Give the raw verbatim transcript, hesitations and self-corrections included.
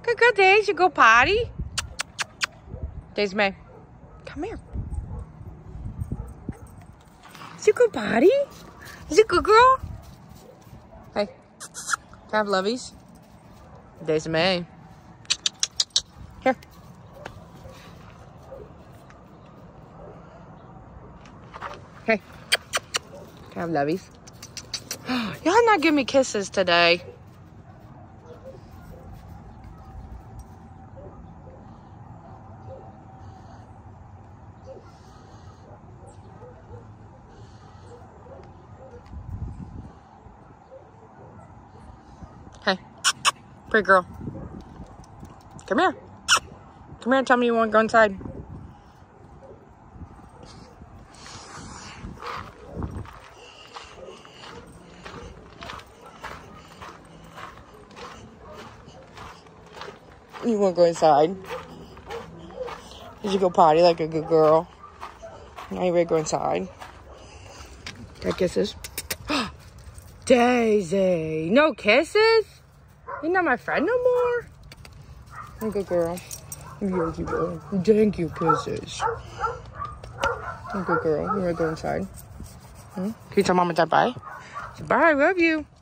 Good girl, Daisy. You go potty. Daisy May, come here. Is you go potty? Is you good girl? Hey, can I have lovies? Daisy May. Here. Hey, can I have lovies? Y'all not giving me kisses today. Hey, pretty girl. Come here. Come here and tell me you want to go inside. You want to go inside? Did you go potty like a good girl? Now you ready to go inside? Got kisses? Daisy! No kisses? You're not my friend no more? You're a good girl. You're a good girl. Thank you, kisses. You're a good girl. You ready to go inside? Hmm? Can you tell Mom and Dad bye? Say bye, I love you.